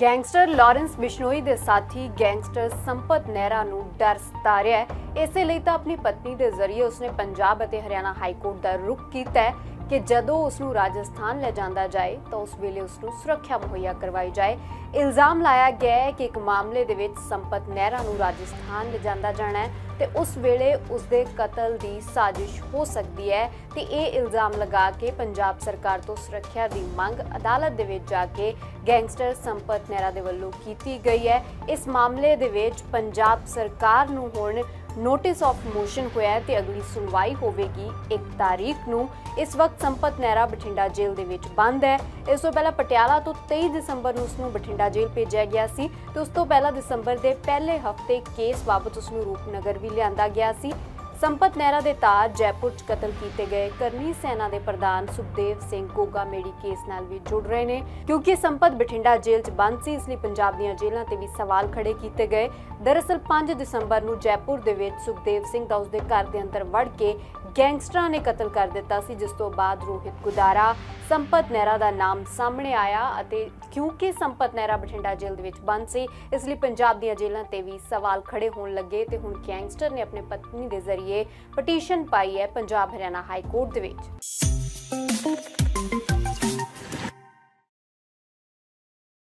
Gangster Lawrence Bishnoi ਦੇ ਸਾਥੀ gangster Sampath ਨਹਿਰਾ ਨੂੰ ਡਰ ਸਤਾ ਰਿਹਾ ਹੈ। ਇਸੇ ਲਈ ਤਾਂ ਆਪਣੀ ਪਤਨੀ ਦੇ ਜ਼ਰੀਏ ਉਸਨੇ ਪੰਜਾਬ ਅਤੇ ਹਰਿਆਣਾ ਹਾਈ ਕੋਰਟ ਦਾ ਰੁਖ ਕੀਤਾ ਹੈ ਕਿ ਜਦੋਂ ਉਸ ਨੂੰ ਰਾਜਸਥਾਨ ਲੈ ਜਾਂਦਾ ਜਾਏ ਤਾਂ ਉਸ ਵੇਲੇ ਉਸ ਨੂੰ ਸੁਰੱਖਿਆ ਮੁਹੱਈਆ ਕਰਵਾਈ ਜਾਏ। ਇਲਜ਼ਾਮ ਲਾਇਆ ਗਿਆ ਹੈ ਕਿ ਇੱਕ ਮਾਮਲੇ ਦੇ ਵਿੱਚ ਸੰਪਤ ਨਹਿਰਾ ਨੂੰ ਰਾਜਸਥਾਨ ਲੈ ਜਾਂਦਾ ਜਾਣਾ ਹੈ ਤੇ ਉਸ ਵੇਲੇ ਉਸ ਦੇ ਕਤਲ ਦੀ ਸਾਜ਼ਿਸ਼ ਹੋ ਸਕਦੀ ਹੈ ਤੇ ਇਹ ਇਲਜ਼ਾਮ ਲਗਾ ਕੇ ਪੰਜਾਬ ਸਰਕਾਰ ਤੋਂ ਸੁਰੱਖਿਆ ਦੀ ਮੰਗ ਅਦਾਲਤ ਦੇ ਵਿੱਚ ਜਾ ਕੇ ਗੈਂਗਸਟਰ ਸੰਪਤ ਨਹਿਰਾ ਦੇ ਵੱਲੋਂ ਕੀਤੀ ਗਈ ਹੈ। ਇਸ ਮਾਮਲੇ ਦੇ ਵਿੱਚ ਪੰਜਾਬ ਸਰਕਾਰ ਨੂੰ ਹੁਣ ਨੋਟਿਸ ਆਫ ਮੋਸ਼ਨ ਹੋਇਆ ਤੇ ਅਗਲੀ ਸੁਣਵਾਈ ਹੋਵੇਗੀ 1 ਤਾਰੀਖ ਨੂੰ। ਇਸ ਵਕਤ ਸੰਪਤ ਨਹਿਰਾ ਬਠਿੰਡਾ ਜੇਲ੍ਹ ਦੇ ਵਿੱਚ ਬੰਦ ਹੈ। ਇਸ ਤੋਂ ਪਹਿਲਾਂ ਪਟਿਆਲਾ ਤੋਂ 23 ਦਸੰਬਰ ਨੂੰ ਉਸ ਨੂੰ ਬਠਿੰਡਾ ਜੇਲ੍ਹ ਭੇਜਿਆ ਗਿਆ ਸੀ ਤੇ ਉਸ ਤੋਂ ਪਹਿਲਾਂ ਦਸੰਬਰ ਦੇ ਪਹਿਲੇ ਹਫ਼ਤੇ ਕੇਸ ਬਾਬਤ ਉਸ ਨੂੰ ਰੂਪਨਗਰ ਵੀ ਲਿਆਂਦਾ ਗਿਆ ਸੀ। ਸੰਪਤ ਨਹਿਰਾ ਦੇ ਤਾਰ ਜੈਪੁਰ 'ਚ ਕਤਲ ਕੀਤੇ ਗਏ ਕਰਨੀ ਸੈਨਾ ਦੇ ਪ੍ਰਧਾਨ ਸੁਖਦੇਵ ਸਿੰਘ ਗੋਗਾ ਮੇੜੀ ਕੇਸ ਨਾਲ ਵੀ ਜੁੜ ਰਹੇ ਨੇ। ਕਿਉਂਕਿ ਸੰਪਤ ਬਠਿੰਡਾ ਜੇਲ੍ਹ 'ਚ ਬੰਦ ਸੀ, ਇਸ ਲਈ ਪੰਜਾਬ ਦੀਆਂ ਜੇਲ੍ਹਾਂ ਤੇ ਵੀ ਸਵਾਲ ਖੜੇ ਕੀਤੇ ਗਏ। ਦਰਅਸਲ 5 ਦਸੰਬਰ ਨੂੰ ਜੈਪੁਰ ਦੇ ਵਿੱਚ ਸੁਖਦੇਵ ਸਿੰਘ ਦਾ ਉਸਦੇ ਘਰ ਦੇ ਅੰਦਰ ਵੜ ਕੇ ਗੈਂਗਸਟਰਾਂ ਨੇ ਕਤਲ ਕਰ ਦਿੱਤਾ ਸੀ, ਜਿਸ ਤੋਂ ਬਾਅਦ ਰੋਹਿਤ ਗੁਦਾਰਾ ਸੰਪਤ ਨਹਿਰਾ ਦਾ ਨਾਮ ਸਾਹਮਣੇ ਆਇਆ ਅਤੇ ਕਿਉਂਕਿ ਸੰਪਤ ਨਹਿਰਾ ਬਠਿੰਡਾ ਜੇਲ੍ਹ ਦੇ ਵਿੱਚ ਬੰਦ ਸੀ, ਇਸ ਲਈ ਪੰਜਾਬ ਦੀਆਂ ਜੇਲ੍ਹਾਂ ਤੇ ਵੀ ਸਵਾਲ ਖੜੇ ਹੋਣ ਲੱਗੇ ਤੇ ਹੁਣ ਗੈਂਗਸਟਰ ਨੇ ਆਪਣੇ ਪਤਨੀ ਦੇ ਜ਼ਰੀਏ ਪਟੀਸ਼ਨ ਪਾਈ ਹੈ ਪੰਜਾਬ ਹਰਿਆਣਾ ਹਾਈ ਕੋਰਟ ਦੇ ਵਿੱਚ।